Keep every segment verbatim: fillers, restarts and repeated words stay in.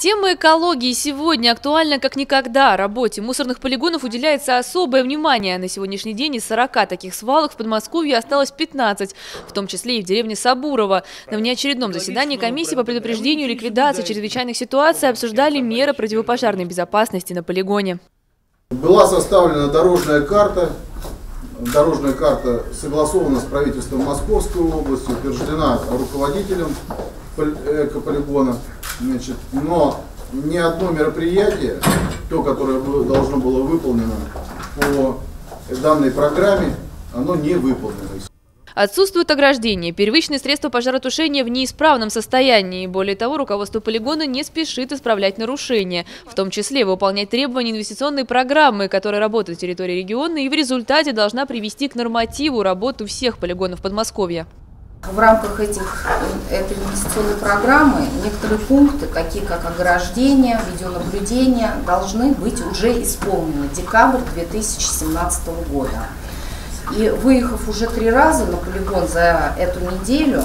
Тема экологии сегодня актуальна как никогда. Работе мусорных полигонов уделяется особое внимание. На сегодняшний день из сорока таких свалок в Подмосковье осталось пятнадцать, в том числе и в деревне Сабурово. На внеочередном заседании комиссии по предупреждению и ликвидации чрезвычайных ситуаций обсуждали меры противопожарной безопасности на полигоне. Была составлена дорожная карта. Дорожная карта согласована с правительством Московской области, утверждена руководителем экополигона. Значит, но ни одно мероприятие, то, которое должно было выполнено по данной программе, оно не выполнено. Отсутствуют ограждения, первичные средства пожаротушения в неисправном состоянии. Более того, руководство полигона не спешит исправлять нарушения, в том числе выполнять требования инвестиционной программы, которая работает на территории региона и в результате должна привести к нормативу работу всех полигонов Подмосковья. В рамках этих, этой инвестиционной программы некоторые пункты, такие как ограждение, видеонаблюдение, должны быть уже исполнены. Декабрь две тысячи семнадцатого года. И выехав уже три раза на полигон за эту неделю,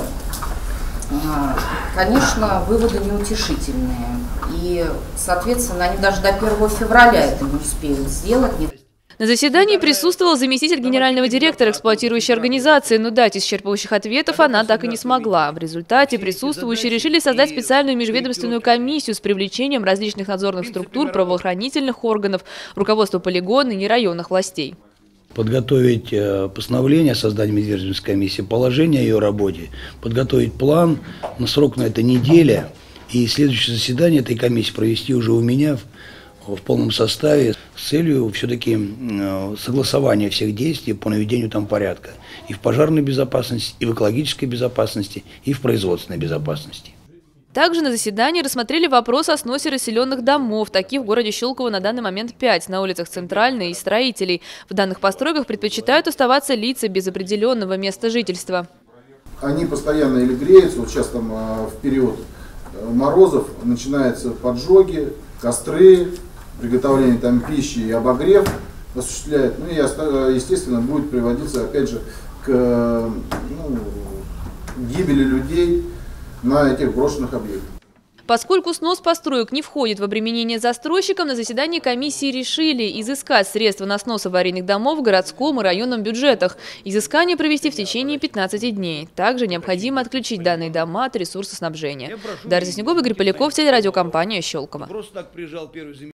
конечно, выводы неутешительные. И, соответственно, они даже до первого февраля это не успеют сделать. На заседании присутствовал заместитель генерального директора эксплуатирующей организации, но дать исчерпывающих ответов она так и не смогла. В результате присутствующие решили создать специальную межведомственную комиссию с привлечением различных надзорных структур, правоохранительных органов, руководства полигона и районных властей. Подготовить постановление о создании межведомственной комиссии, положение о ее работе, подготовить план, на срок на это неделя, и следующее заседание этой комиссии провести уже у меня в, в полном составе с целью все-таки согласования всех действий по наведению там порядка и в пожарной безопасности, и в экологической безопасности, и в производственной безопасности. Также на заседании рассмотрели вопрос о сносе расселенных домов. Таких в городе Щелково на данный момент пять, на улицах Центральной и Строителей. В данных постройках предпочитают оставаться лица без определенного места жительства. Они постоянно или греются, вот сейчас там в период морозов начинаются поджоги, костры, приготовление там пищи и обогрев осуществляют. Ну и, естественно, будет приводиться, опять же, к ну, гибели людей на этих брошенных объектах. Поскольку снос построек не входит в обременение застройщикам, на заседании комиссии решили изыскать средства на снос аварийных домов в городском и районном бюджетах. Изыскание провести в течение пятнадцати дней. Также необходимо отключить данные дома от ресурсоснабжения. Дарья Снегова, Игорь Поляков, телерадиокомпания «Щелково».